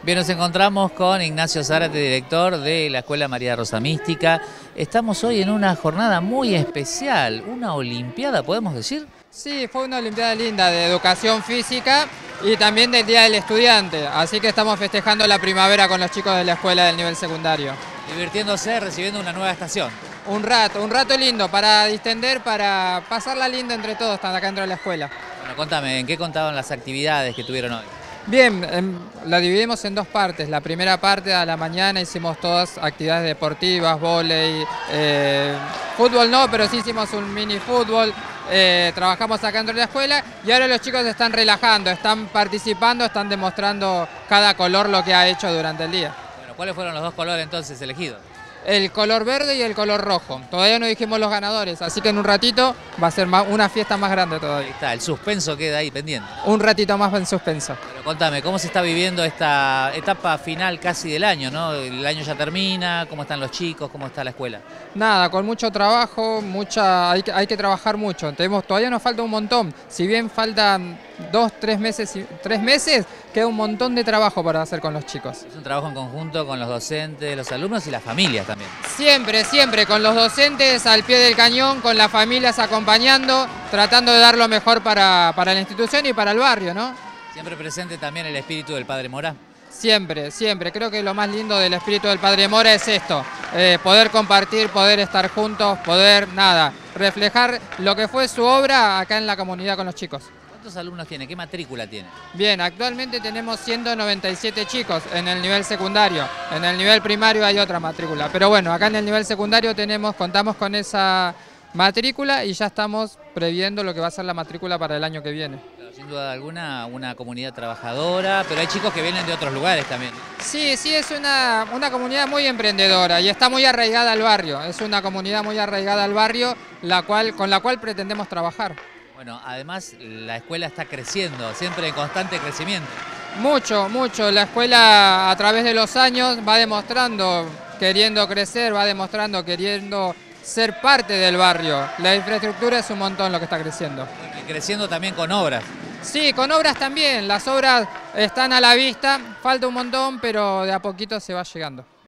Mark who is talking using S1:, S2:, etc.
S1: Bien, nos encontramos con Ignacio Zárate, director de la Escuela María Rosa Mística. Estamos hoy en una jornada muy especial, una olimpiada, ¿podemos decir?
S2: Sí, fue una olimpiada linda de educación física y también del Día del Estudiante, así que estamos festejando la primavera con los chicos de la escuela del nivel secundario.
S1: Divirtiéndose, recibiendo una nueva estación.
S2: Un rato lindo para distender, para pasarla linda entre todos acá dentro de la escuela.
S1: Bueno, contame, ¿en qué contaban las actividades que tuvieron hoy?
S2: Bien, la dividimos en dos partes. La primera parte a la mañana hicimos todas actividades deportivas, vóley, fútbol no, pero sí hicimos un mini fútbol. Trabajamos acá dentro de la escuela y ahora los chicos se están relajando, están participando, están demostrando cada color lo que ha hecho durante el día.
S1: Bueno, ¿cuáles fueron los dos colores entonces elegidos?
S2: El color verde y el color rojo. Todavía no dijimos los ganadores, así que en un ratito va a ser una fiesta más grande
S1: Ahí
S2: todavía.
S1: está, el suspenso queda ahí pendiente.
S2: Un ratito más en suspenso.
S1: Pero contame, ¿cómo se está viviendo esta etapa final casi del año, ¿no? El año ya termina, ¿cómo están los chicos, cómo está la escuela?
S2: Nada, con mucho trabajo, hay que trabajar mucho. Todavía nos falta un montón. Si bien faltan 3 meses, queda un montón de trabajo para hacer con los chicos.
S1: Es un trabajo en conjunto con los docentes, los alumnos y las familias también.
S2: Siempre, con los docentes al pie del cañón, con las familias acompañando, tratando de dar lo mejor para la institución y para el barrio, ¿no?
S1: Siempre presente también el espíritu del Padre Mora.
S2: Siempre. Creo que lo más lindo del espíritu del Padre Mora es esto, poder compartir, poder estar juntos, poder, reflejar lo que fue su obra acá en la comunidad con los chicos.
S1: ¿Cuántos alumnos tiene? ¿Qué matrícula tiene?
S2: Bien, actualmente tenemos 197 chicos en el nivel secundario. En el nivel primario hay otra matrícula. Pero bueno, acá en el nivel secundario contamos con esa matrícula y ya estamos previendo lo que va a ser la matrícula para el año que viene.
S1: Claro, sin duda alguna, una comunidad trabajadora, pero hay chicos que vienen de otros lugares también.
S2: Sí, es una comunidad muy emprendedora y está muy arraigada al barrio. Es una comunidad muy arraigada al barrio, con la cual pretendemos trabajar.
S1: Bueno, además la escuela está creciendo, siempre en constante crecimiento.
S2: Mucho. La escuela a través de los años va demostrando, queriendo crecer, va demostrando, queriendo ser parte del barrio. La infraestructura es un montón lo que está creciendo.
S1: Y creciendo también con obras.
S2: Sí, con obras también. Las obras están a la vista, falta un montón, pero de a poquito se va llegando.